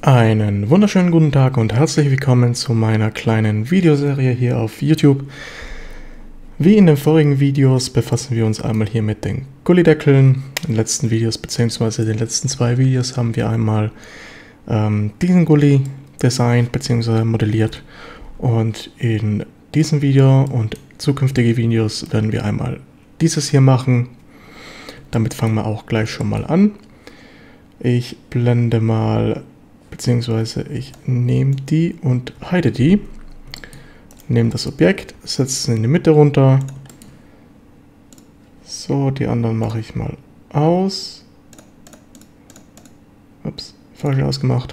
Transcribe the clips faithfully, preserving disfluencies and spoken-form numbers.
Einen wunderschönen guten Tag und herzlich willkommen zu meiner kleinen Videoserie hier auf YouTube. Wie in den vorigen Videos befassen wir uns einmal hier mit den Gullydeckeln. In den letzten Videos bzw. den letzten zwei Videos haben wir einmal ähm, diesen Gully designt bzw. modelliert. Und in diesem Video und zukünftige Videos werden wir einmal dieses hier machen. Damit fangen wir auch gleich schon mal an. Ich blende mal, beziehungsweise ich nehme die und hide die. Nehme das Objekt, setze es in die Mitte runter. So, die anderen mache ich mal aus. Ups, falsch ausgemacht.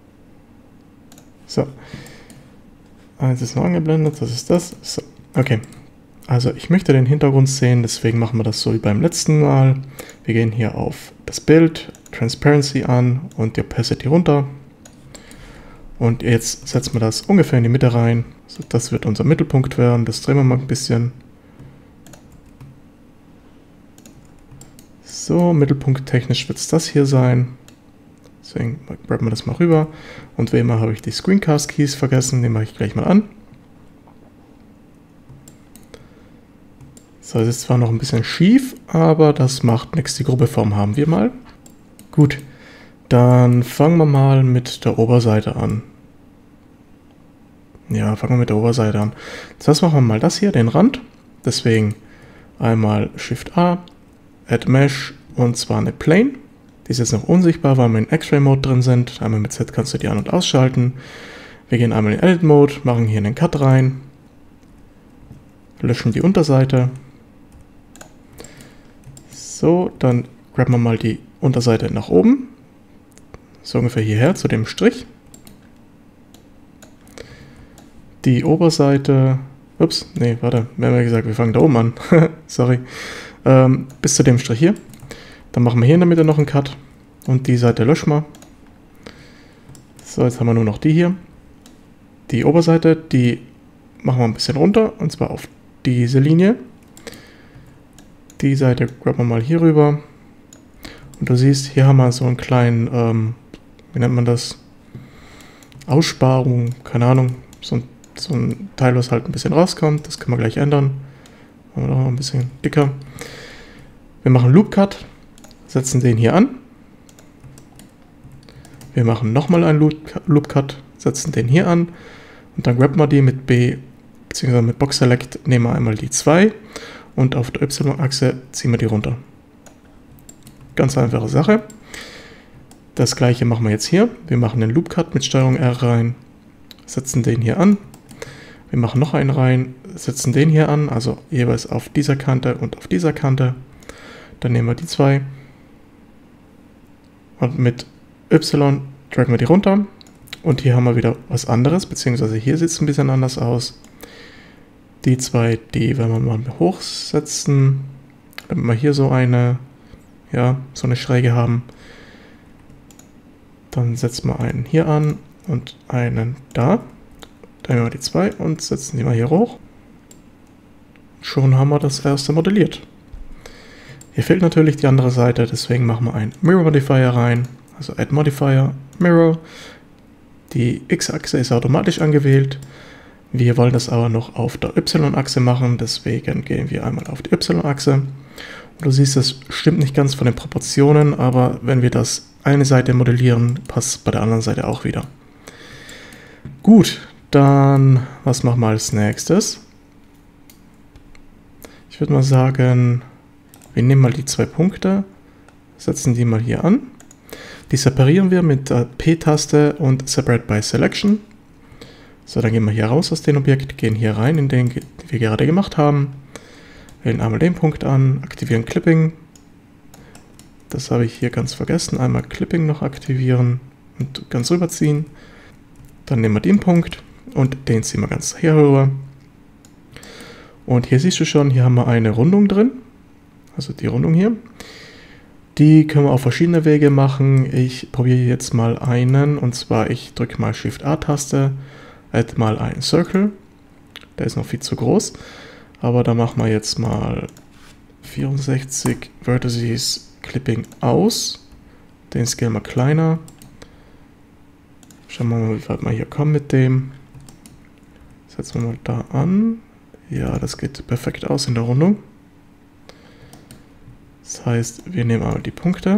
So. Eins ist noch angeblendet, das ist das. So, okay. Also ich möchte den Hintergrund sehen, deswegen machen wir das so wie beim letzten Mal. Wir gehen hier auf das Bild, Transparency an und die Opacity runter. Und jetzt setzen wir das ungefähr in die Mitte rein. So, das wird unser Mittelpunkt werden. Das drehen wir mal ein bisschen. So, Mittelpunkt technisch wird es das hier sein. Deswegen graben wir das mal rüber. Und wie immer habe ich die Screencast Keys vergessen. Den mache ich gleich mal an. So, es ist zwar noch ein bisschen schief, aber das macht nichts. Die grobe Form haben wir mal. Gut, dann fangen wir mal mit der Oberseite an. Ja, fangen wir mit der Oberseite an. Zuerst machen wir mal das hier, den Rand. Deswegen einmal Shift A, Add Mesh und zwar eine Plane. Die ist jetzt noch unsichtbar, weil wir in X-Ray-Mode drin sind. Einmal mit Z kannst du die an- und ausschalten. Wir gehen einmal in Edit-Mode, machen hier einen Cut rein. Löschen die Unterseite. So, dann graben wir mal die Unterseite nach oben. So ungefähr hierher zu dem Strich. Die Oberseite, ups, nee, warte, wir haben ja gesagt, wir fangen da oben an. Sorry. Ähm, bis zu dem Strich hier. Dann machen wir hier in der Mitte noch einen Cut. Und die Seite löschen wir. So, jetzt haben wir nur noch die hier. Die Oberseite, die machen wir ein bisschen runter. Und zwar auf diese Linie. Die Seite graben wir mal hier rüber. Und du siehst, hier haben wir so einen kleinen, ähm, wie nennt man das? Aussparung, keine Ahnung. So ein, so ein Teil, was halt ein bisschen rauskommt. Das können wir gleich ändern. Machen wir noch ein bisschen dicker. Wir machen Loop Cut. Setzen den hier an. Wir machen nochmal einen Loop Cut. Setzen den hier an. Und dann graben wir die mit B, beziehungsweise mit Box Select, nehmen wir einmal die zwei. Und auf der Y-Achse ziehen wir die runter. Ganz einfache Sache. Das gleiche machen wir jetzt hier. Wir machen den Loop Cut mit Steuerung R rein. Setzen den hier an. Wir machen noch einen rein. Setzen den hier an. Also jeweils auf dieser Kante und auf dieser Kante. Dann nehmen wir die zwei. Und mit Y draggen wir die runter. Und hier haben wir wieder was anderes. Beziehungsweise hier sieht es ein bisschen anders aus. Die zwei, die werden wir mal hochsetzen, damit wir hier so eine, ja, so eine Schräge haben. Dann setzen wir einen hier an und einen da. Dann nehmen wir die zwei und setzen die mal hier hoch. Schon haben wir das erste modelliert. Hier fehlt natürlich die andere Seite, deswegen machen wir einen Mirror Modifier rein. Also Add Modifier, Mirror. Die X-Achse ist automatisch angewählt. Wir wollen das aber noch auf der Y-Achse machen, deswegen gehen wir einmal auf die Y-Achse. Und du siehst, das stimmt nicht ganz von den Proportionen, aber wenn wir das eine Seite modellieren, passt es bei der anderen Seite auch wieder. Gut, dann was machen wir als nächstes? Ich würde mal sagen, wir nehmen mal die zwei Punkte, setzen die mal hier an. Die separieren wir mit der P-Taste und Separate by Selection. So, dann gehen wir hier raus aus dem Objekt, gehen hier rein in den, den wir gerade gemacht haben. Wählen einmal den Punkt an, aktivieren Clipping. Das habe ich hier ganz vergessen. Einmal Clipping noch aktivieren und ganz rüberziehen. Dann nehmen wir den Punkt und den ziehen wir ganz hier rüber. Und hier siehst du schon, hier haben wir eine Rundung drin. Also die Rundung hier. Die können wir auf verschiedene Wege machen. Ich probiere jetzt mal einen. Und zwar, ich drücke mal Shift-A-Taste. Add mal einen Circle. Der ist noch viel zu groß. Aber da machen wir jetzt mal vierundsechzig Vertices Clipping aus. Den Scale mal kleiner. Schauen wir mal, wie weit wir hier kommen mit dem. Setzen wir mal da an. Ja, das geht perfekt aus in der Rundung. Das heißt, wir nehmen einmal die Punkte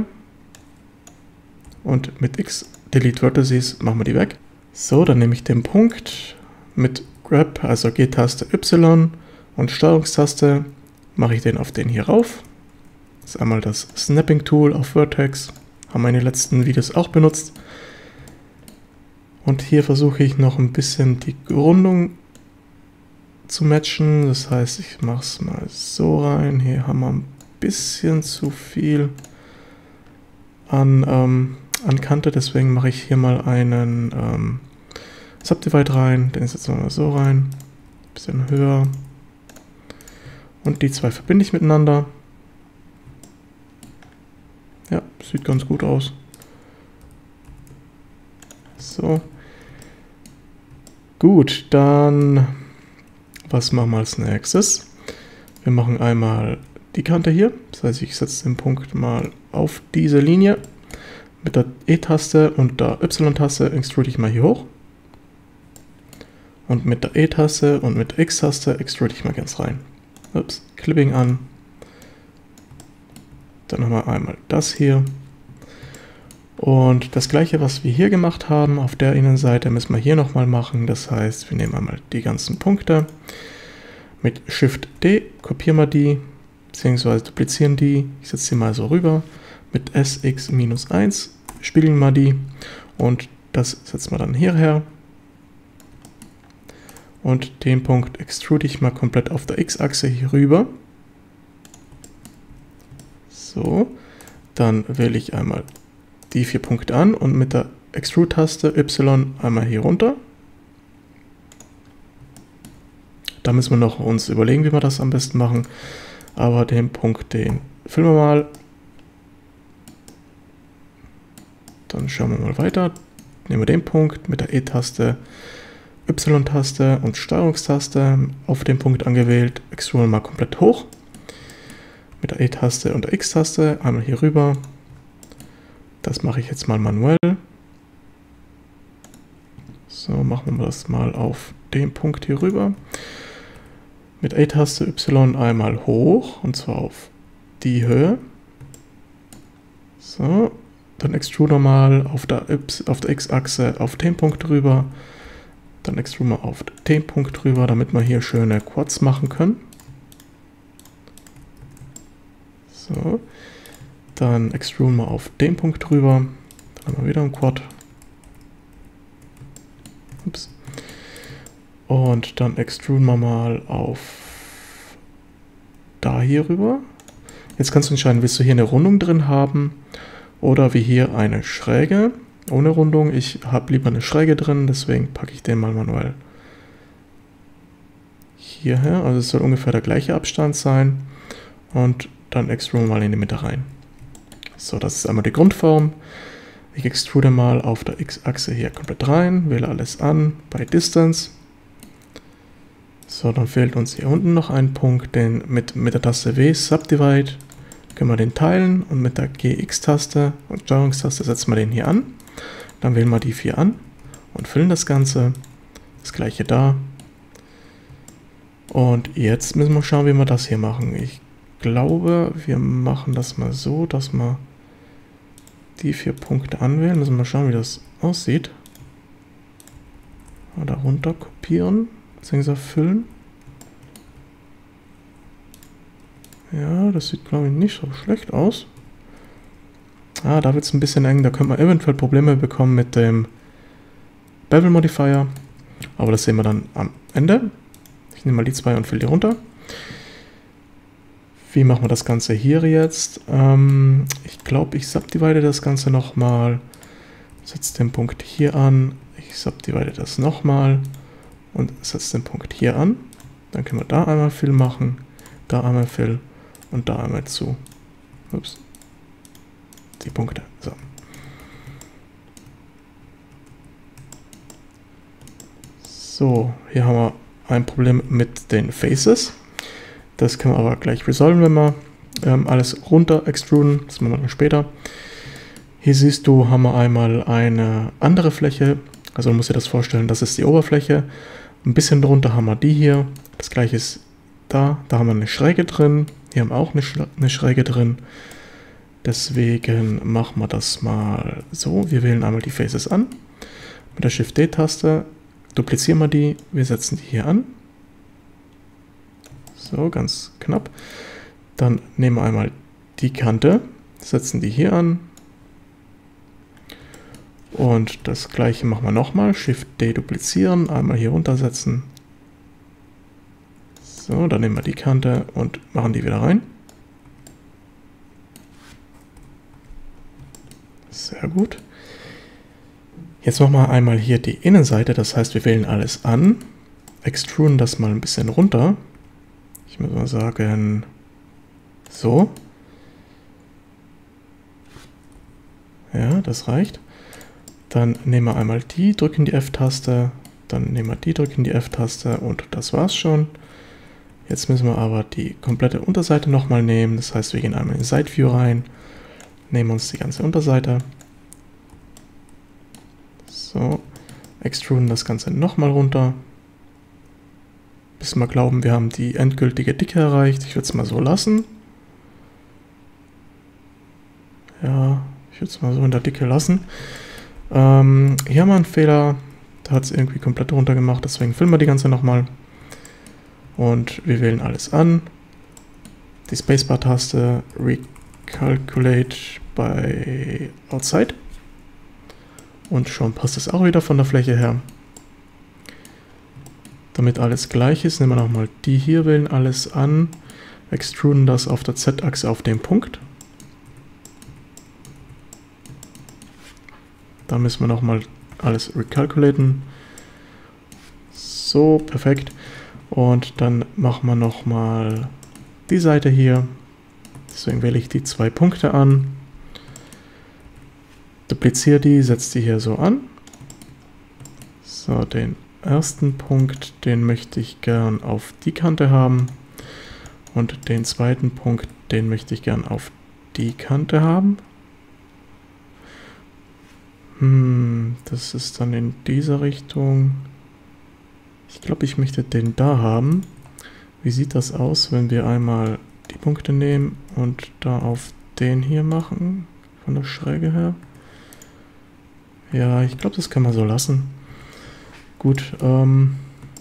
und mit X Delete Vertices machen wir die weg. So, dann nehme ich den Punkt mit Grab, also G-Taste Y und Steuerungstaste, mache ich den auf den hier rauf. Das ist einmal das Snapping Tool auf Vertex, haben wir in den letzten Videos auch benutzt. Und hier versuche ich noch ein bisschen die Rundung zu matchen, das heißt, ich mache es mal so rein. Hier haben wir ein bisschen zu viel an, ähm, an Kante, deswegen mache ich hier mal einen ähm, Subdivide rein, den setzen wir mal so rein, ein bisschen höher. Und die zwei verbinde ich miteinander. Ja, sieht ganz gut aus. So. Gut, dann was machen wir als nächstes? Wir machen einmal die Kante hier. Das heißt, ich setze den Punkt mal auf diese Linie. Mit der E-Taste und der Y-Taste extrude ich mal hier hoch. Und mit der E-Taste und mit der X-Taste extrude ich mal ganz rein. Ups, Clipping an. Dann haben wir einmal das hier. Und das gleiche, was wir hier gemacht haben, auf der Innenseite müssen wir hier nochmal machen. Das heißt, wir nehmen einmal die ganzen Punkte. Mit Shift D kopieren wir die, beziehungsweise duplizieren die. Ich setze sie mal so rüber. Mit S X eins spiegeln wir die. Und das setzen wir dann hierher. Und den Punkt extrude ich mal komplett auf der X-Achse hier rüber. So, dann wähle ich einmal die vier Punkte an und mit der Extrude-Taste Y einmal hier runter. Da müssen wir noch uns überlegen, wie wir das am besten machen. Aber den Punkt, den füllen wir mal. Dann schauen wir mal weiter. Nehmen wir den Punkt mit der E-Taste, Y-Taste und Steuerungstaste auf den Punkt angewählt. Extrude mal komplett hoch. Mit der E-Taste und der X-Taste einmal hier rüber. Das mache ich jetzt mal manuell. So, machen wir das mal auf den Punkt hier rüber. Mit E-Taste Y einmal hoch, und zwar auf die Höhe. So, dann extrude mal auf der, auf der X-Achse auf den Punkt rüber. Dann extrude mal auf den Punkt rüber, damit wir hier schöne Quads machen können. So. Dann extrude mal auf den Punkt drüber. Dann haben wir wieder ein Quad. Ups. Und dann extrude wir mal auf da hier rüber. Jetzt kannst du entscheiden, willst du hier eine Rundung drin haben oder wie hier eine Schräge ohne Rundung. Ich habe lieber eine Schräge drin, deswegen packe ich den mal manuell hierher. Also es soll ungefähr der gleiche Abstand sein. Und dann extrude mal in die Mitte rein. So, das ist einmal die Grundform. Ich extrude mal auf der X-Achse hier komplett rein, wähle alles an bei Distance. So, dann fehlt uns hier unten noch ein Punkt, den mit, mit der Taste W, Subdivide, können wir den teilen und mit der G X-Taste und Steuerungstaste setzen wir den hier an. Dann wählen wir die vier an und füllen das Ganze. Das gleiche da. Und jetzt müssen wir schauen, wie wir das hier machen. Ich glaube, wir machen das mal so, dass wir die vier Punkte anwählen. Müssen wir schauen, wie das aussieht. Mal da runter kopieren, beziehungsweise füllen. Ja, das sieht, glaube ich, nicht so schlecht aus. Ah, da wird es ein bisschen eng. Da könnte man eventuell Probleme bekommen mit dem Bevel Modifier. Aber das sehen wir dann am Ende. Ich nehme mal die zwei und fülle die runter. Wie machen wir das Ganze hier jetzt? Ähm, ich glaube, ich subdivide das Ganze nochmal. Setze den Punkt hier an. Ich subdivide das nochmal. Und setze den Punkt hier an. Dann können wir da einmal Fill machen. Da einmal Fill. Und da einmal zu. Ups. Die Punkte. So. So, hier haben wir ein Problem mit den Faces. Das können wir aber gleich resolven, wenn wir ähm, alles runter extruden. Das machen wir dann später. Hier siehst du, haben wir einmal eine andere Fläche Also man muss sich das vorstellen, das ist die Oberfläche. Ein bisschen drunter haben wir die hier. Das gleiche ist da. Da haben wir eine Schräge drin. Hier haben wir auch eine, Sch eine Schräge drin. Deswegen machen wir das mal so. Wir wählen einmal die Faces an. Mit der Shift-D-Taste duplizieren wir die. Wir setzen die hier an. So, ganz knapp. Dann nehmen wir einmal die Kante, setzen die hier an. Und das gleiche machen wir nochmal. Shift-D duplizieren, einmal hier runtersetzen. So, dann nehmen wir die Kante und machen die wieder rein. Sehr gut. Jetzt machen wir einmal hier die Innenseite, das heißt, wir wählen alles an, extruden das mal ein bisschen runter. Ich muss mal sagen, so. Ja, das reicht. Dann nehmen wir einmal die, drücken die F-Taste, dann nehmen wir die, drücken die F-Taste und das war's schon. Jetzt müssen wir aber die komplette Unterseite nochmal nehmen, das heißt, wir gehen einmal in Side View rein, nehmen uns die ganze Unterseite. So, extruden das Ganze nochmal runter, bis wir glauben, wir haben die endgültige Dicke erreicht. Ich würde es mal so lassen. Ja, ich würde es mal so in der Dicke lassen. Ähm, hier haben wir einen Fehler, da hat es irgendwie komplett runter gemacht, deswegen filmen wir die ganze nochmal. Und wir wählen alles an. Die Spacebar-Taste, Recalculate by Outside. Und schon passt es auch wieder von der Fläche her. Damit alles gleich ist, nehmen wir nochmal die hier, wählen alles an, extruden das auf der Z-Achse auf den Punkt. Da müssen wir nochmal alles recalculaten. So, perfekt. Und dann machen wir nochmal die Seite hier. Deswegen wähle ich die zwei Punkte an. Dupliziere die, setze die hier so an. So, den ersten Punkt, den möchte ich gern auf die Kante haben. Und den zweiten Punkt, den möchte ich gern auf die Kante haben. Hm, das ist dann in dieser Richtung. Ich glaube, ich möchte den da haben. Wie sieht das aus, wenn wir einmal die Punkte nehmen und da auf den hier machen? Von der Schräge her. Ja, ich glaube, das kann man so lassen. Gut, ähm,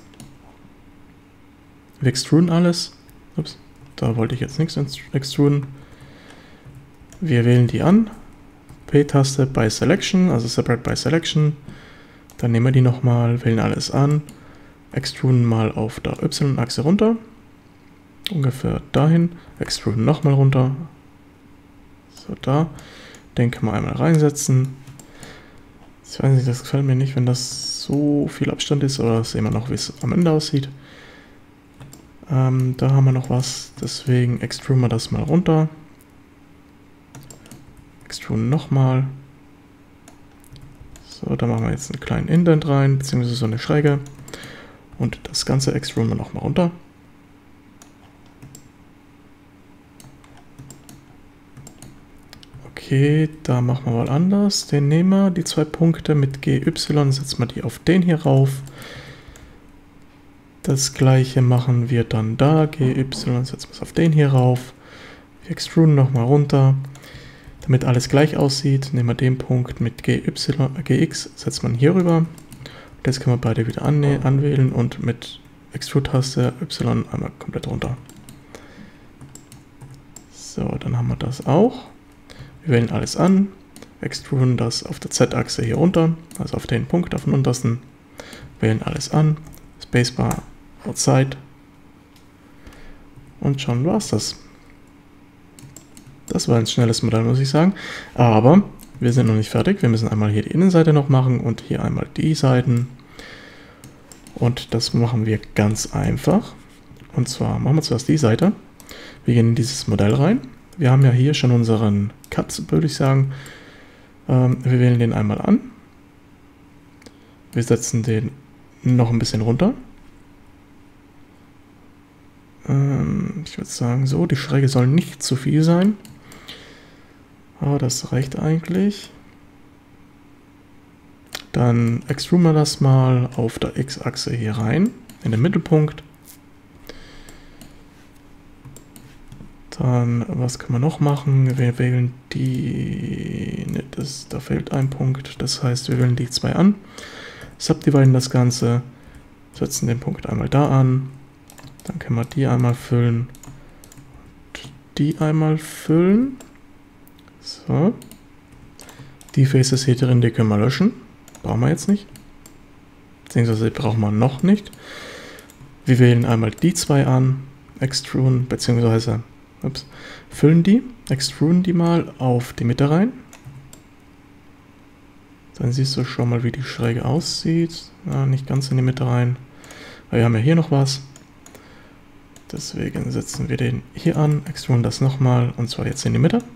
wir extruden alles. Ups, da wollte ich jetzt nichts extruden. Wir wählen die an. P-Taste by Selection, also Separate by Selection. Dann nehmen wir die nochmal, wählen alles an. Extruden mal auf der Y-Achse runter. Ungefähr dahin. Extruden nochmal runter. So, da. Den können wir einmal reinsetzen. Ich weiß nicht, das gefällt mir nicht, wenn das so viel Abstand ist, oder sehen wir noch, wie es am Ende aussieht. Ähm, da haben wir noch was, deswegen extruden wir das mal runter. Extruden nochmal. So, da machen wir jetzt einen kleinen Indent rein, beziehungsweise so eine Schräge. Und das Ganze extruden wir nochmal runter. Okay, da machen wir mal anders. Den nehmen wir, die zwei Punkte mit G Y, setzen wir die auf den hier rauf. Das gleiche machen wir dann da, G Y, setzen wir es auf den hier rauf. Wir extruden nochmal runter. Damit alles gleich aussieht, nehmen wir den Punkt mit G Y, G X, setzt man hier rüber. Und jetzt können wir beide wieder anwählen und mit Extrude-Taste Y einmal komplett runter. So, dann haben wir das auch. Wir wählen alles an, extruden das auf der Z-Achse hier runter, also auf den Punkt, auf den untersten. Wählen alles an, Spacebar, Outside. Und schon war es das. Das war ein schnelles Modell, muss ich sagen. Aber wir sind noch nicht fertig. Wir müssen einmal hier die Innenseite noch machen und hier einmal die Seiten. Und das machen wir ganz einfach. Und zwar machen wir zuerst die Seite. Wir gehen in dieses Modell rein. Wir haben ja hier schon unseren Cut, würde ich sagen. Ähm, wir wählen den einmal an. Wir setzen den noch ein bisschen runter. Ähm, ich würde sagen so, die Schräge soll nicht zu viel sein. Aber das reicht eigentlich. Dann extruden wir das mal auf der X-Achse hier rein, in den Mittelpunkt. Dann, was können wir noch machen? Wir wählen die, ne, das, da fehlt ein Punkt, das heißt, wir wählen die zwei an, subdividen das Ganze, setzen den Punkt einmal da an, dann können wir die einmal füllen, und die einmal füllen. So. Die Faces hier drin, die können wir löschen. Brauchen wir jetzt nicht. Beziehungsweise brauchen wir noch nicht. Wir wählen einmal die zwei an, extruden, beziehungsweise ups, füllen die, extruden die mal auf die Mitte rein. Dann siehst du schon mal, wie die Schräge aussieht. Ja, nicht ganz in die Mitte rein. Aber wir haben ja hier noch was. Deswegen setzen wir den hier an, extruden das nochmal, und zwar jetzt in die Mitte.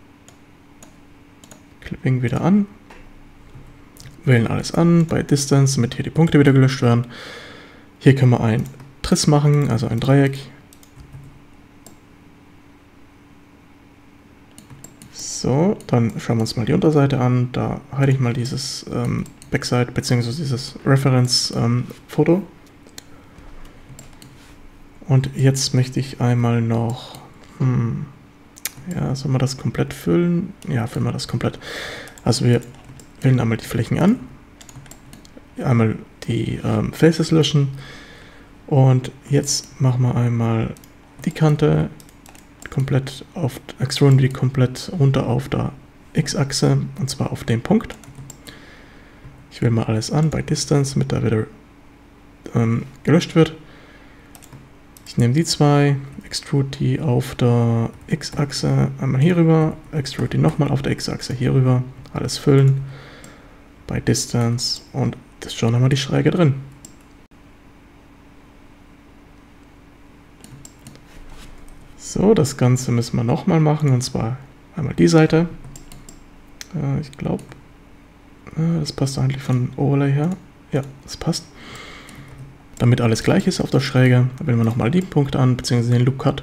Clipping wieder an. Wählen alles an, bei Distance, damit hier die Punkte wieder gelöscht werden. Hier können wir ein Triss machen, also ein Dreieck. So, dann schauen wir uns mal die Unterseite an. Da halte ich mal dieses ähm, Backside bzw. dieses Reference-Foto. Ähm, Und jetzt möchte ich einmal noch, hm, ja, sollen wir das komplett füllen? Ja, füllen wir das komplett. Also wir wählen einmal die Flächen an, einmal die ähm, Faces löschen und jetzt machen wir einmal die Kante komplett auf, extruden die komplett runter auf der X-Achse und zwar auf den Punkt. Ich wähle mal alles an bei Distance, damit da wieder ähm, gelöscht wird. Ich nehme die zwei, extrude die auf der X-Achse einmal hier rüber, extrude die nochmal auf der X-Achse hier rüber, alles füllen bei Distance und das schon haben wir die Schräge drin. So, das Ganze müssen wir nochmal machen, und zwar einmal die Seite. Äh, ich glaube, äh, das passt eigentlich von Overlay her. Ja, das passt. Damit alles gleich ist auf der Schräge, wählen wir nochmal die Punkte an, beziehungsweise den Loop Cut.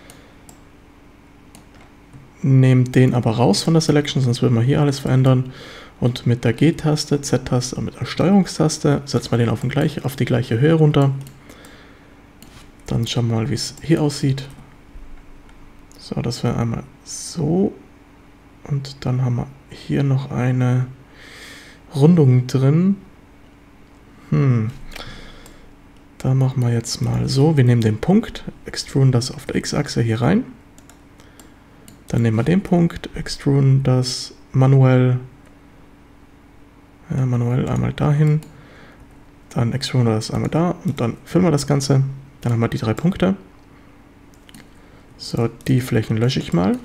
Nehmen den aber raus von der Selection, sonst würden wir hier alles verändern. Und mit der G-Taste, Z-Taste und mit der Steuerungstaste setzen wir den auf, den gleich, auf die gleiche Höhe runter. Dann schauen wir mal, wie es hier aussieht. So, das wäre einmal so. Und dann haben wir hier noch eine Rundung drin. Hm. Da machen wir jetzt mal so. Wir nehmen den Punkt, extruden das auf der X-Achse hier rein. Dann nehmen wir den Punkt, extruden das manuell, ja, manuell einmal dahin. Dann extruden wir das einmal da und dann füllen wir das Ganze. Dann haben wir die drei Punkte. So, die Flächen lösche ich mal.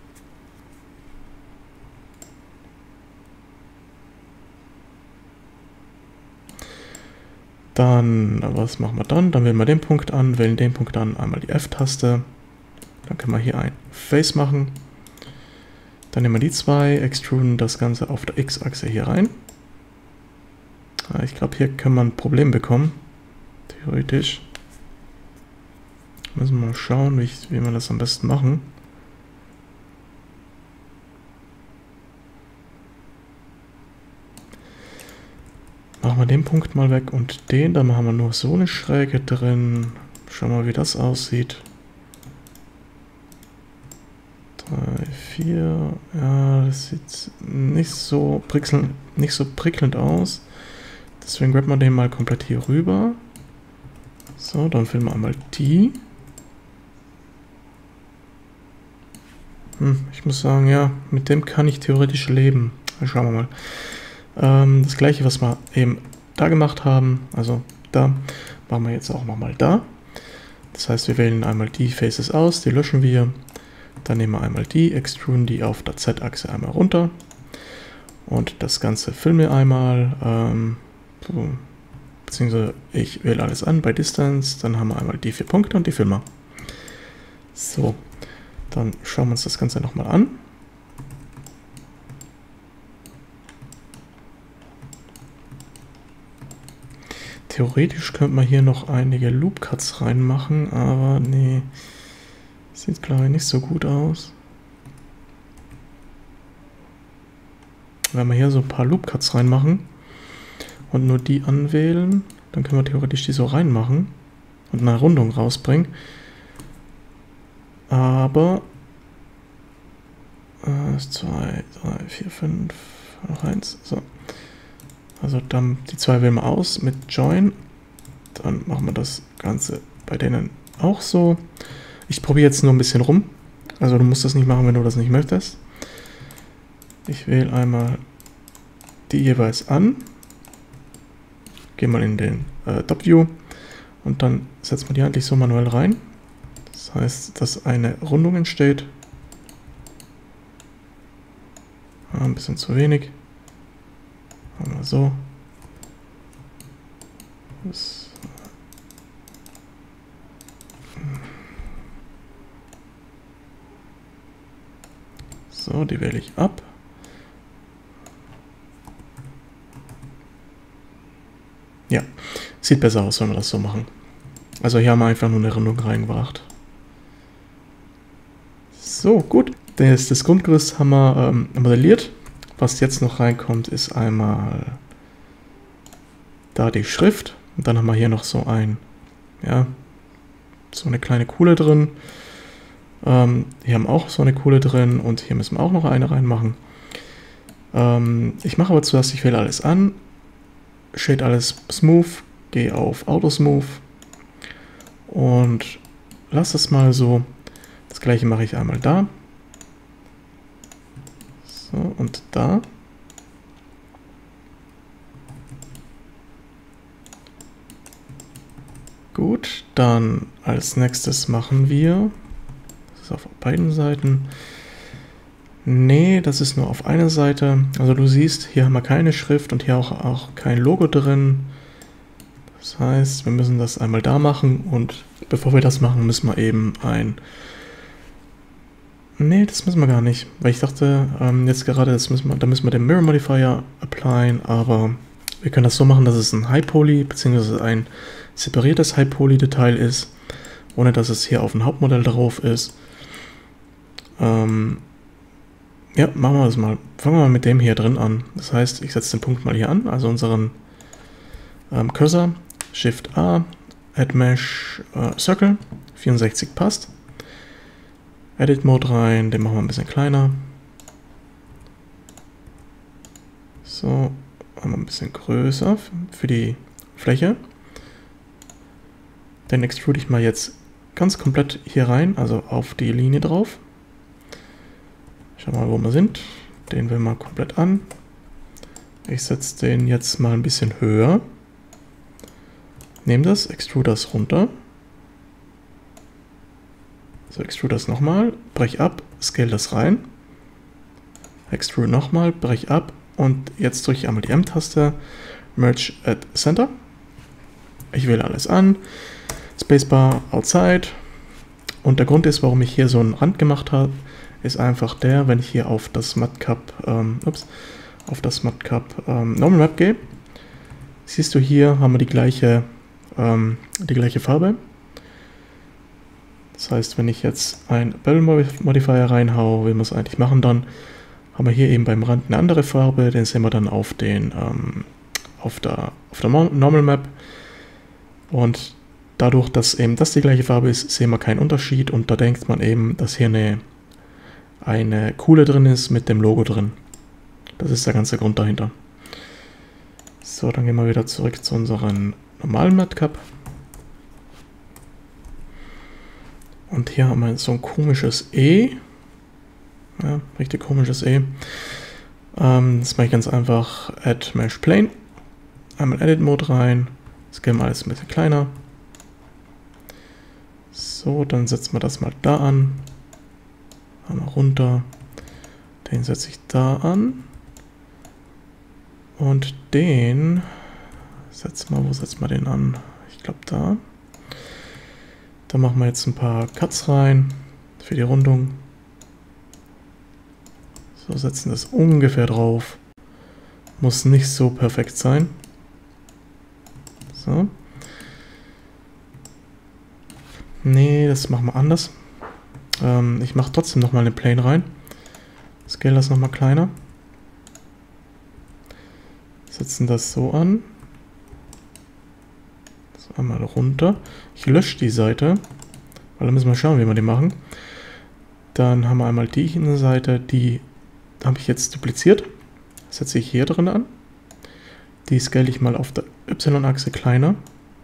Dann, was machen wir dann? Dann wählen wir den Punkt an, wählen den Punkt an, einmal die F-Taste. Dann können wir hier ein Face machen. Dann nehmen wir die zwei, extruden das Ganze auf der X-Achse hier rein. Ich glaube, hier kann man ein Problem bekommen. Theoretisch. Müssen wir mal schauen, wie, ich, wie wir das am besten machen. Machen wir den Punkt mal weg und den, dann haben wir nur so eine Schräge drin. Schauen wir mal, wie das aussieht. drei, vier, ja, das sieht nicht so prickelnd, nicht so prickelnd aus. Deswegen graben wir den mal komplett hier rüber. So, dann filmen wir einmal die. Hm, ich muss sagen, ja, mit dem kann ich theoretisch leben. Schauen wir mal. Ähm, das gleiche, was wir eben da gemacht haben, also da, machen wir jetzt auch nochmal da. Das heißt, wir wählen einmal die Faces aus, die löschen wir. Dann nehmen wir einmal die, extruden die auf der Z-Achse einmal runter. Und das Ganze filmen wir einmal. Ähm, so, beziehungsweise ich wähle alles an bei Distance. Dann haben wir einmal die vier Punkte und die filmen wir. So, dann schauen wir uns das Ganze nochmal an. Theoretisch könnte man hier noch einige Loop Cuts reinmachen, aber nee, sieht glaube ich nicht so gut aus. Wenn wir hier so ein paar Loop Cuts reinmachen, und nur die anwählen. Dann können wir theoretisch die so reinmachen und eine Rundung rausbringen. Aber eins, zwei, drei, vier, fünf, noch eins. So. Also dann die zwei wählen wir aus mit Join. Dann machen wir das Ganze bei denen auch so. Ich probiere jetzt nur ein bisschen rum. Also du musst das nicht machen, wenn du das nicht möchtest. Ich wähle einmal die jeweils an. Gehe mal in den äh, Top-View und dann setzen wir die eigentlich so manuell rein. Das heißt, dass eine Rundung entsteht. Ah, ein bisschen zu wenig. Machen wir so. Das so, die wähle ich ab. Ja, sieht besser aus, wenn wir das so machen. Also hier haben wir einfach nur eine Rundung reingebracht. So, gut. Das, das Grundgerüst haben wir ähm, modelliert. Was jetzt noch reinkommt, ist einmal da die Schrift. Und dann haben wir hier noch so ein, ja, so eine kleine Kuhle drin. Ähm, hier haben wir auch so eine Kuhle drin und hier müssen wir auch noch eine reinmachen. Ähm, ich mache aber zuerst, ich wähle alles an. Shade alles smooth, gehe auf Auto Smooth und lasse es mal so. Das gleiche mache ich einmal da. So, und da. Gut, dann als nächstes machen wir, das ist auf beiden Seiten. Nee, das ist nur auf einer Seite. Also du siehst, hier haben wir keine Schrift und hier auch, auch kein Logo drin. Das heißt, wir müssen das einmal da machen und bevor wir das machen, müssen wir eben ein... Nee, das müssen wir gar nicht, weil ich dachte, ähm, jetzt gerade, das müssen wir, da müssen wir den Mirror Modifier applyen, aber wir können das so machen, dass es ein High Poly bzw. ein separiertes High Poly Detail ist, ohne dass es hier auf dem Hauptmodell drauf ist. Ähm, Ja, machen wir das mal. Fangen wir mal mit dem hier drin an. Das heißt, ich setze den Punkt mal hier an, also unseren ähm, Cursor, Shift A, Add Mesh äh, Circle, vierundsechzig passt. Edit Mode rein, den machen wir ein bisschen kleiner. So, machen wir ein bisschen größer für die Fläche. Den extrude ich mal jetzt ganz komplett hier rein, also auf die Linie drauf. Schauen wir mal, wo wir sind. Den wählen wir komplett an. Ich setze den jetzt mal ein bisschen höher. Nehme das, extrude das runter. So, extrude das nochmal, brech ab, scale das rein. Extrude nochmal, brech ab und jetzt drücke ich einmal die M-Taste. Merge at Center. Ich wähle alles an. Spacebar outside. Und der Grund ist, warum ich hier so einen Rand gemacht habe, ist einfach der, wenn ich hier auf das Matcap, ähm, ups, auf das Matcap ähm, Normal Map gehe, siehst du, hier haben wir die gleiche, ähm, die gleiche Farbe. Das heißt, wenn ich jetzt ein Bevel Modifier reinhaue, wie wir es eigentlich machen, dann haben wir hier eben beim Rand eine andere Farbe, den sehen wir dann auf den ähm, auf der, auf der Normal Map. Und dadurch, dass eben das die gleiche Farbe ist, sehen wir keinen Unterschied und da denkt man eben, dass hier eine eine Kuhle drin ist mit dem Logo drin. Das ist der ganze Grund dahinter. So, dann gehen wir wieder zurück zu unserem normalen Matcap. Und hier haben wir so ein komisches E. Ja, richtig komisches E. Ähm, das mache ich ganz einfach. Add Mesh Plane. Einmal Edit Mode rein. Das gehen wir alles ein bisschen kleiner. So, dann setzen wir das mal da an. Einmal runter. Den setze ich da an. Und den setzen wir, wo setzen wir den an? Ich glaube da. Da machen wir jetzt ein paar Cuts rein für die Rundung. So, setzen das ungefähr drauf. Muss nicht so perfekt sein. So. Nee, das machen wir anders. Ähm, ich mache trotzdem nochmal eine Plane rein. Scale das nochmal kleiner. Setzen das so an. So, einmal runter. Ich lösche die Seite, weil dann müssen wir schauen, wie wir die machen. Dann haben wir einmal die hier eine Seite, die habe ich jetzt dupliziert. Setze ich hier drin an. Die scale ich mal auf der Y-Achse kleiner.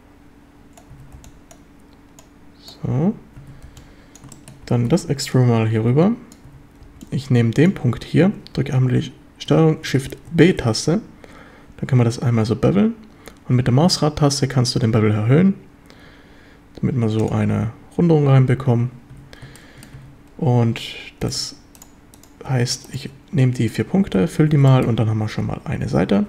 So. Dann das Extrude mal hier rüber. Ich nehme den Punkt hier, drücke einmal die Steuerung Shift B-Taste. Dann können wir das einmal so beveln. Und mit der Mausrad-Taste kannst du den Bevel erhöhen, damit wir so eine Rundung reinbekommen. Und das heißt, ich nehme die vier Punkte, fülle die mal und dann haben wir schon mal eine Seite.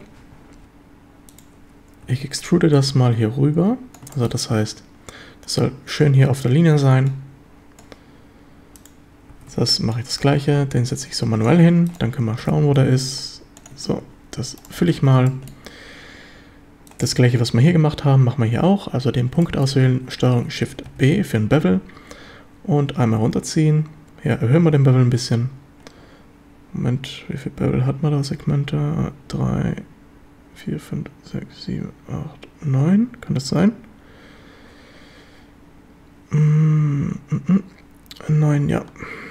Ich extrude das mal hier rüber. Also das heißt, das soll schön hier auf der Linie sein. Das mache ich das gleiche, den setze ich so manuell hin, dann können wir schauen, wo der ist. So, das fülle ich mal. Das gleiche, was wir hier gemacht haben, machen wir hier auch. Also den Punkt auswählen, Steuerung Shift B für einen Bevel und einmal runterziehen. Hier erhöhen wir den Bevel ein bisschen. Moment, wie viel Bevel hat man da? Segmente? drei, vier, fünf, sechs, sieben, acht, neun. Kann das sein? neun, ja.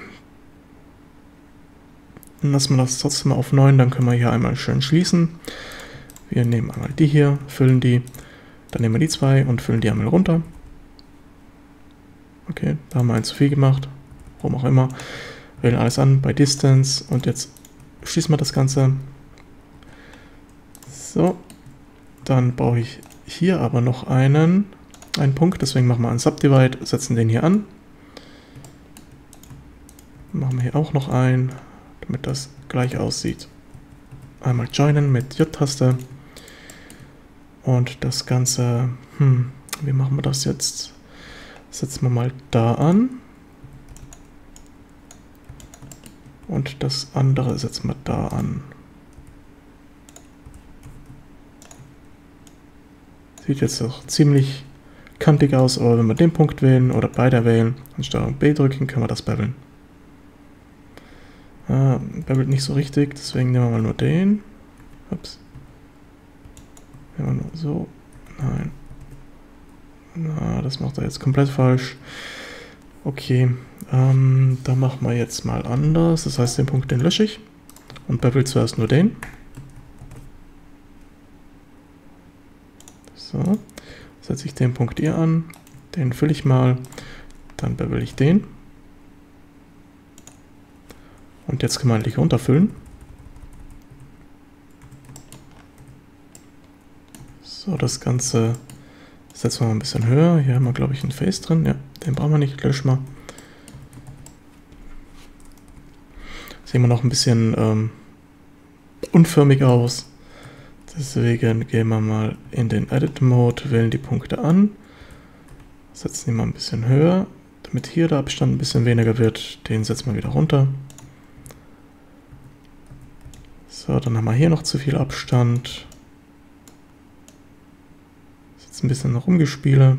Dann lassen wir das trotzdem mal auf neun, dann können wir hier einmal schön schließen. Wir nehmen einmal die hier, füllen die, dann nehmen wir die zwei und füllen die einmal runter. Okay, da haben wir eins zu viel gemacht, warum auch immer. Wählen alles an bei Distance und jetzt schließen wir das Ganze. So, dann brauche ich hier aber noch einen, einen Punkt, deswegen machen wir einen Subdivide, setzen den hier an. Machen wir hier auch noch einen, damit das gleich aussieht. Einmal joinen mit J-Taste. Und das Ganze, hm, wie machen wir das jetzt? Setzen wir mal da an. Und das andere setzen wir da an. Sieht jetzt auch ziemlich kantig aus, aber wenn wir den Punkt wählen oder beide wählen und Steuerung B drücken, können wir das beveln. Ah, bevelt nicht so richtig, deswegen nehmen wir mal nur den. Ups. Nehmen wir nur so. Nein. Na, das macht er jetzt komplett falsch. Okay, ähm, da machen wir jetzt mal anders. Das heißt, den Punkt, den lösche ich und bevel zuerst nur den. So, setze ich den Punkt hier an, den fülle ich mal, dann bevel ich den. Und jetzt kann man eigentlich runterfüllen. So, das Ganze setzen wir mal ein bisschen höher. Hier haben wir, glaube ich, einen Face drin. Ja, den brauchen wir nicht. Löschen wir. Sehen wir noch ein bisschen ähm, unförmig aus. Deswegen gehen wir mal in den Edit-Mode, wählen die Punkte an, setzen die mal ein bisschen höher, damit hier der Abstand ein bisschen weniger wird. Den setzen wir wieder runter. So, dann haben wir hier noch zu viel Abstand. Jetzt ein bisschen noch rumgespiele.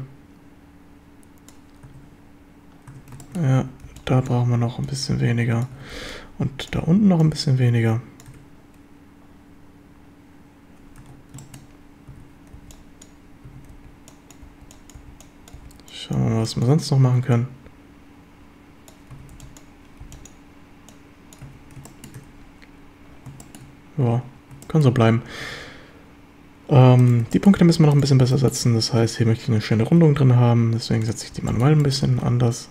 Ja, da brauchen wir noch ein bisschen weniger. Und da unten noch ein bisschen weniger. Schauen wir mal, was wir sonst noch machen können. Ja, kann so bleiben. Ähm, die Punkte müssen wir noch ein bisschen besser setzen. Das heißt, hier möchte ich eine schöne Rundung drin haben. Deswegen setze ich die manuell ein bisschen anders.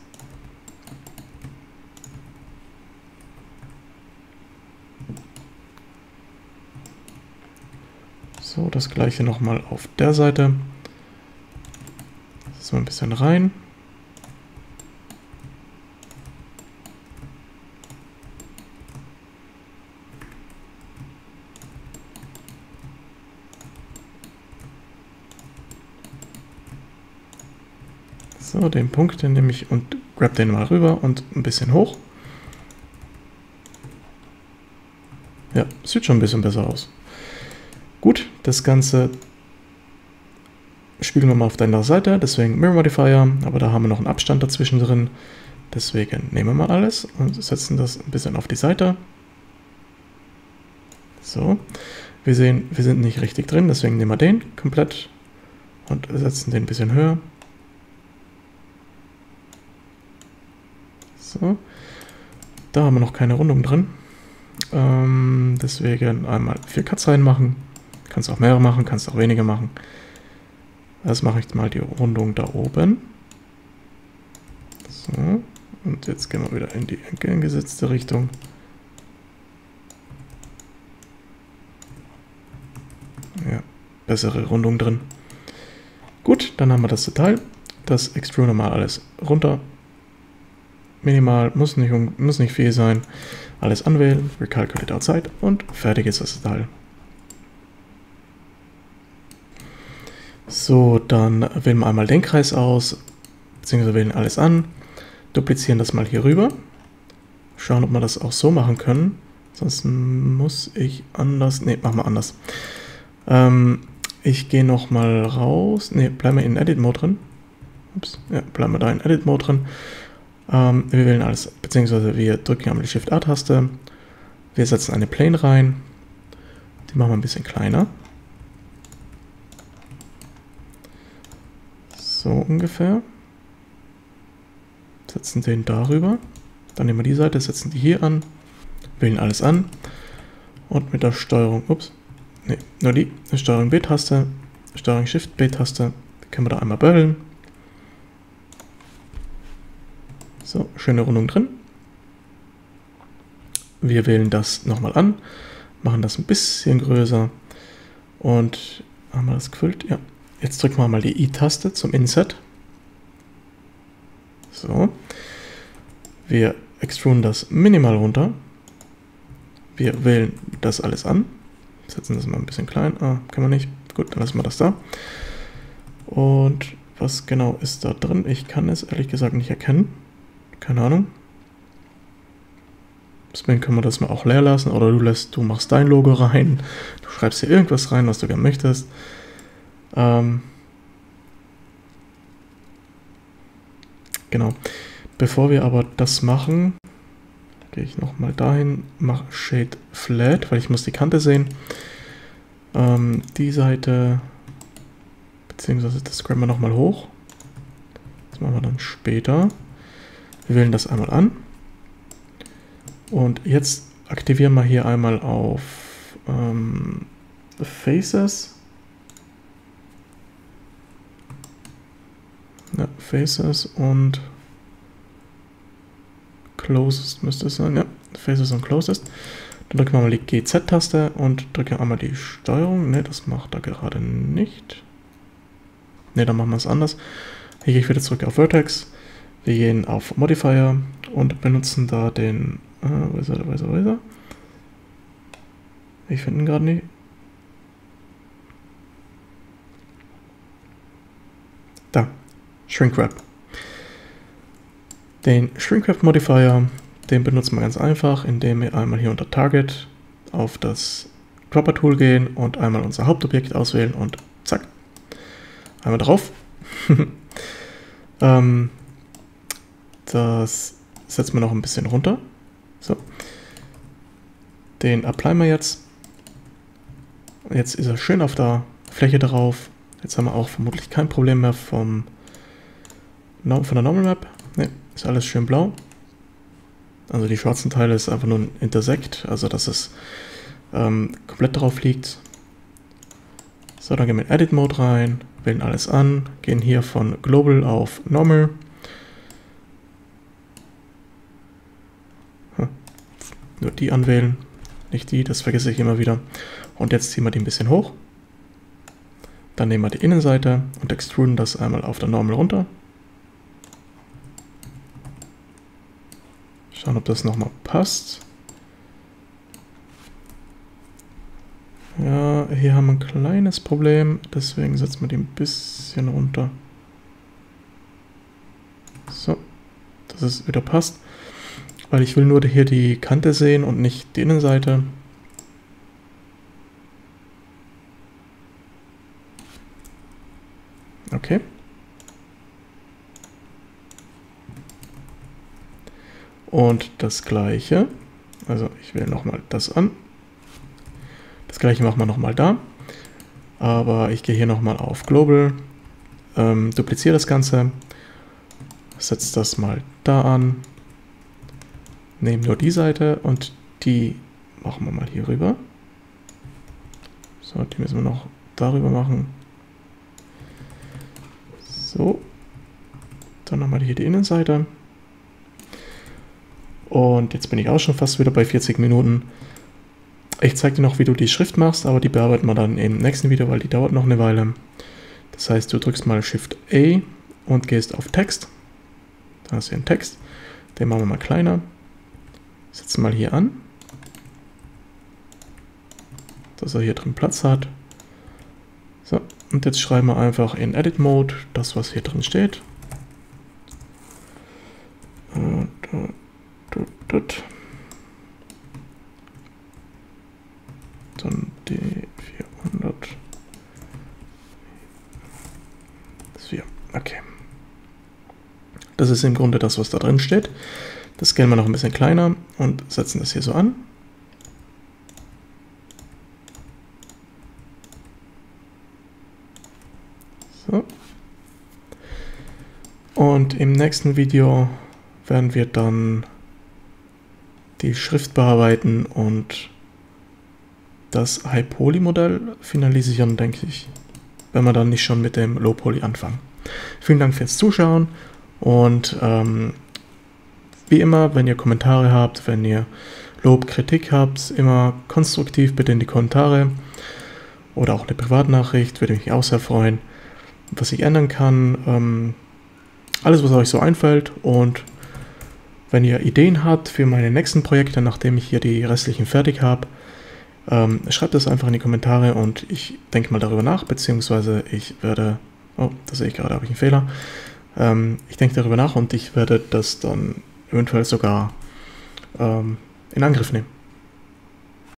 So, das gleiche nochmal auf der Seite. Setzen wir ein bisschen rein. So, den Punkt, den nehme ich und grab den mal rüber und ein bisschen hoch. Ja, sieht schon ein bisschen besser aus. Gut, das Ganze spiegeln wir mal auf der anderen Seite, deswegen Mirror Modifier, aber da haben wir noch einen Abstand dazwischen drin. Deswegen nehmen wir mal alles und setzen das ein bisschen auf die Seite. So, wir sehen, wir sind nicht richtig drin, deswegen nehmen wir den komplett und setzen den ein bisschen höher. So, da haben wir noch keine Rundung drin. Ähm, deswegen einmal vier Cuts reinmachen. Kannst auch mehrere machen, kannst auch weniger machen. Das mache ich mal die Rundung da oben. So, und jetzt gehen wir wieder in die entgegengesetzte Richtung. Ja, bessere Rundung drin. Gut, dann haben wir das Detail. Das Extrude mal alles runter. Minimal, muss nicht, muss nicht viel sein. Alles anwählen, Recalculate Outside und fertig ist das Teil. So, dann wählen wir einmal den Kreis aus, beziehungsweise wählen alles an, duplizieren das mal hier rüber, schauen, ob wir das auch so machen können. Sonst muss ich anders, ne, machen wir anders. Ähm, ich gehe nochmal raus, ne, bleiben wir in Edit Mode drin. Ups, ja, bleiben wir da in Edit Mode drin. Ähm, wir wählen alles, beziehungsweise wir drücken einmal die Shift-A-Taste. Wir setzen eine Plane rein. Die machen wir ein bisschen kleiner. So ungefähr. Setzen den darüber. Dann nehmen wir die Seite, setzen die hier an. Wählen alles an. Und mit der Steuerung, ups, ne, nur die, Steuerung B-Taste, Steuerung Shift-B-Taste, können wir da einmal bödeln. So, schöne Rundung drin. Wir wählen das nochmal an, machen das ein bisschen größer und haben wir das gefüllt? Ja. Jetzt drücken wir mal die I-Taste zum Inset. So. Wir extruden das minimal runter. Wir wählen das alles an. Setzen das mal ein bisschen klein. Ah, kann man nicht. Gut, dann lassen wir das da. Und was genau ist da drin? Ich kann es ehrlich gesagt nicht erkennen. Keine Ahnung. Deswegen können wir das mal auch leer lassen. Oder du lässt, du machst dein Logo rein. Du schreibst hier irgendwas rein, was du gerne möchtest. Ähm genau. Bevor wir aber das machen, gehe ich nochmal dahin, mache Shade Flat, weil ich muss die Kante sehen. Ähm, die Seite, beziehungsweise das scrubben wir nochmal hoch. Das machen wir dann später. Wir wählen das einmal an. Und jetzt aktivieren wir hier einmal auf ähm, Faces. Ja, Faces und Closest müsste es sein. Ja, Faces und Closest. Dann drücken wir mal die G Z-Taste und drücken einmal die Steuerung. Ne, das macht er gerade nicht. Ne, dann machen wir es anders. Hier gehe ich wieder zurück auf Vertex. Wir gehen auf Modifier und benutzen da den, äh, wo ist er, wo ist er, wo ist er? Ich finde ihn gerade nicht. Da, Shrink Wrap. Den Shrink Wrap Modifier, den benutzen wir ganz einfach, indem wir einmal hier unter Target auf das Dropper Tool gehen und einmal unser Hauptobjekt auswählen und zack, einmal drauf. ähm, Das setzen wir noch ein bisschen runter. So. Den applyen wir jetzt. Jetzt ist er schön auf der Fläche drauf. Jetzt haben wir auch vermutlich kein Problem mehr vom, von der Normal Map. Ne, ist alles schön blau. Also die schwarzen Teile ist einfach nur ein Intersect, also dass es ähm, komplett drauf liegt. So, dann gehen wir in Edit Mode rein, wählen alles an, gehen hier von Global auf Normal. Nur die anwählen, nicht die, das vergesse ich immer wieder. Und jetzt ziehen wir die ein bisschen hoch. Dann nehmen wir die Innenseite und extruden das einmal auf der Normal runter. Schauen, ob das nochmal passt. Ja, hier haben wir ein kleines Problem, deswegen setzen wir die ein bisschen runter. So, dass es wieder passt. Weil ich will nur hier die Kante sehen und nicht die Innenseite. Okay. Und das gleiche, also ich wähle nochmal das an. Das gleiche machen wir nochmal da. Aber ich gehe hier nochmal auf Global, ähm, dupliziere das Ganze, setze das mal da an, nehme nur die Seite und die machen wir mal hier rüber. So, die müssen wir noch darüber machen. So, dann haben wir hier die Innenseite. Und jetzt bin ich auch schon fast wieder bei vierzig Minuten. Ich zeige dir noch, wie du die Schrift machst, aber die bearbeiten wir dann im nächsten Video, weil die dauert noch eine Weile. Das heißt, du drückst mal Shift A und gehst auf Text. Da hast du einen Text. Den machen wir mal kleiner. Setzen mal hier an, dass er hier drin Platz hat. So, und jetzt schreiben wir einfach in Edit Mode das, was hier drin steht. Und, und, und, und. Dann die vierhundert. vier. Okay. Das ist im Grunde das, was da drin steht. Das scalen wir noch ein bisschen kleiner und setzen das hier so an. So. Und im nächsten Video werden wir dann die Schrift bearbeiten und das High Poly Modell finalisieren, denke ich, wenn wir dann nicht schon mit dem Low Poly anfangen. Vielen Dank fürs Zuschauen und ähm, wie immer, wenn ihr Kommentare habt, wenn ihr Lob, Kritik habt, immer konstruktiv bitte in die Kommentare oder auch eine Privatnachricht, würde mich auch sehr freuen, was ich ändern kann, ähm, alles was euch so einfällt und wenn ihr Ideen habt für meine nächsten Projekte, nachdem ich hier die restlichen fertig habe, ähm, schreibt das einfach in die Kommentare und ich denke mal darüber nach, beziehungsweise ich werde, oh, da sehe ich gerade, habe ich einen Fehler, ähm, ich denke darüber nach und ich werde das dann eventuell sogar ähm, in Angriff nehmen.